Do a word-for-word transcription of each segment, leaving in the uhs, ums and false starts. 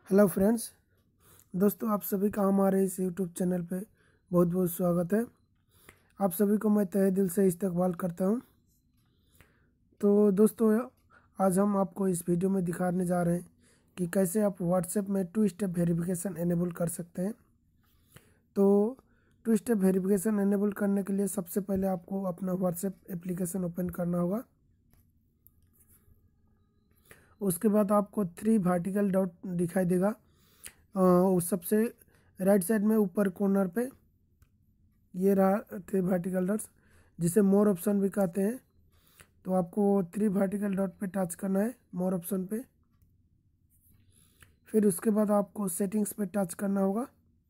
Hello friends, दोस्तों आप सभी का हमारे इस यूट्यूब चैनल पे बहुत बहुत स्वागत है। आप सभी को मैं तहे दिल से इस्तकबाल करता हूं। तो दोस्तों आज हम आपको इस वीडियो में दिखाने जा रहे हैं कि कैसे आप व्हाट्सएप में टू स्टेप वेरिफिकेशन एनेबल कर सकते हैं। तो टू स्टेप वेरिफिकेशन एनेबल करने के लिए सबसे पहले आपको अपना व्हाट्सएप एप्लीकेशन ओपन करना होगा। उसके बाद आपको थ्री वर्टिकल डॉट दिखाई देगा उस सबसे राइट साइड में ऊपर कॉर्नर पे, ये रहा थ्री वर्टिकल डॉट्स जिसे मोर ऑप्शन भी कहते हैं। तो आपको थ्री वर्टिकल डॉट पे टच करना है, मोर ऑप्शन पे। फिर उसके बाद आपको सेटिंग्स पे टच करना होगा।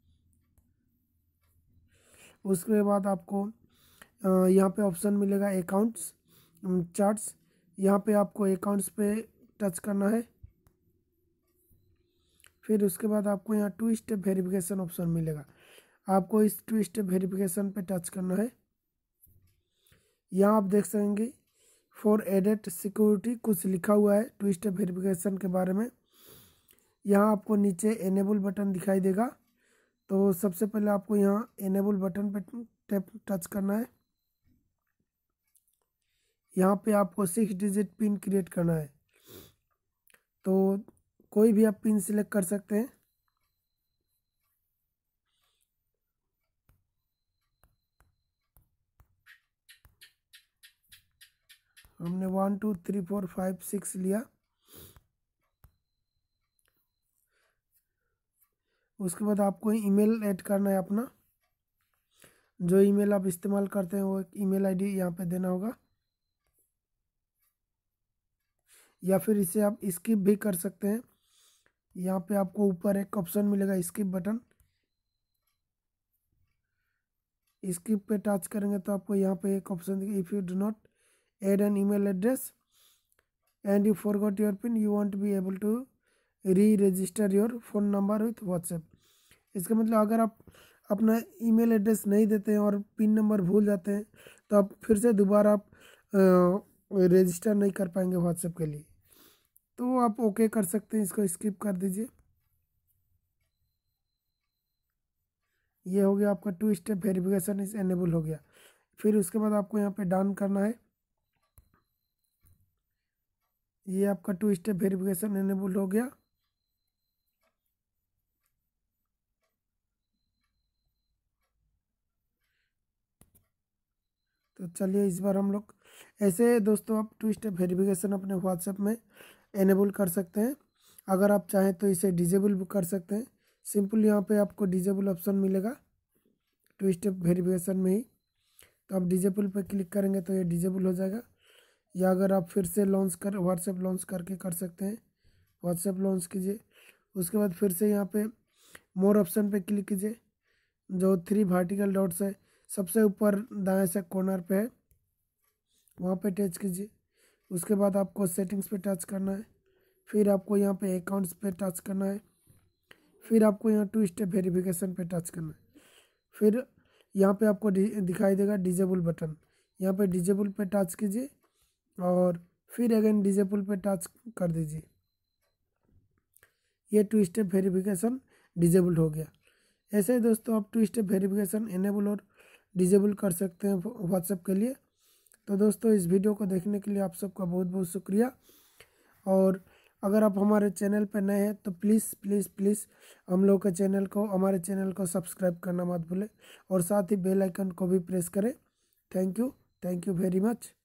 उसके बाद आपको यहाँ पे ऑप्शन मिलेगा अकाउंट्स चार्ट्स, यहाँ पे आपको अकाउंट्स पे टच करना है। फिर उसके बाद आपको यहाँ टू स्टेप वेरिफिकेशन ऑप्शन मिलेगा, आपको इस टू स्टेप वेरिफिकेशन पे टच करना है। यहाँ आप देख सकेंगे फॉर एडेड सिक्योरिटी कुछ लिखा हुआ है टू स्टेप वेरिफिकेशन के बारे में। यहाँ आपको नीचे एनेबल बटन दिखाई देगा। तो सबसे पहले आपको यहाँ एनेबल बटन पे टैप टच करना है। यहाँ पे आपको सिक्स डिजिट पिन क्रिएट करना है। तो कोई भी आप पिन सिलेक्ट कर सकते हैं। हमने one two three four five six लिया। उसके बाद आपको ईमेल ऐड करना है अपना, जो ईमेल आप इस्तेमाल करते हैं वो ईमेल आईडी यहाँ पे देना होगा, या फिर इसे आप स्किप भी कर सकते हैं। यहाँ पे आपको ऊपर एक ऑप्शन मिलेगा स्किप बटन, स्किप पे टच करेंगे तो आपको यहाँ पे एक ऑप्शन दिखेगा if you do not add an email address and you forgot your PIN you want be able to re register your phone number with WhatsApp. इसका मतलब अगर आप अपना ईमेल एड्रेस नहीं देते हैं और पिन नंबर भूल जाते हैं तो आप फिर से दोबारा आप रजिस्टर नहीं कर पाएंगे व्हाट्सएप के लिए। तो आप ओके कर सकते हैं, इसको स्किप कर दीजिए। ये हो गया आपका टू स्टेप वेरिफिकेशन इस एनेबल हो गया। फिर उसके बाद आपको यहाँ पे डन करना है। ये आपका टू स्टेप वेरिफिकेशन एनेबल हो गया। तो चलिए इस बार हम लोग ऐसे दोस्तों आप टू स्टेप वेरिफिकेशन अपने व्हाट्सएप में एनेबल कर सकते हैं। अगर आप चाहें तो इसे डिजेबल भी कर सकते हैं। सिंपल यहाँ पे आपको डिजेबल ऑप्शन मिलेगा टू स्टेप वेरिफिकेशन में ही। तो आप डिजेबल पे क्लिक करेंगे तो ये डिजेबल हो जाएगा। या अगर आप फिर से लॉन्च कर व्हाट्सएप लॉन्च करके कर सकते हैं। व्हाट्सएप लॉन्च कीजिए, उसके बाद फिर से यहाँ पे मोर ऑप्शन पे क्लिक कीजिए, जो थ्री वर्टिकल डॉट्स है सबसे ऊपर दाएं से कॉर्नर पे है, वहाँ पे टच कीजिए। उसके बाद आपको सेटिंग्स पे टच करना है। फिर आपको यहाँ पे अकाउंट्स पे टच करना है। फिर आपको यहाँ टू स्टेप वेरिफिकेशन पे टच करना है। फिर यहाँ पे आपको दिखाई देगा डिजेबल बटन, यहाँ पे डिजेबल पे टच कीजिए और फिर अगेन डिजेबल पे टच कर दीजिए। ये टू स्टेप वेरिफिकेशन डिजेबल हो गया। ऐसे ही दोस्तों आप टू स्टेप वेरिफिकेशन इनेबल और डिजेबल कर सकते हैं व्हाट्सएप के लिए। तो दोस्तों इस वीडियो को देखने के लिए आप सबका बहुत बहुत शुक्रिया। और अगर आप हमारे चैनल पर नए हैं तो प्लीज़ प्लीज़ प्लीज़ हम लोग के चैनल को हमारे चैनल को सब्सक्राइब करना मत भूलें और साथ ही बेल आइकन को भी प्रेस करें। Thank you thank you very much.